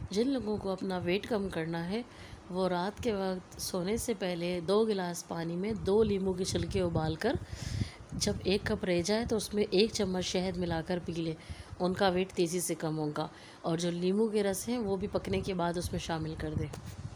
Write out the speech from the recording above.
जिन लोगों को अपना वेट कम करना है वो रात के वक्त सोने से पहले 2 गिलास पानी में 2 नींबू के छिलके उबाल कर जब 1 कप रह जाए तो उसमें 1 चम्मच शहद मिलाकर पी लें। उनका वेट तेज़ी से कम होगा। और जो नींबू के रस हैं वो भी पकने के बाद उसमें शामिल कर दें।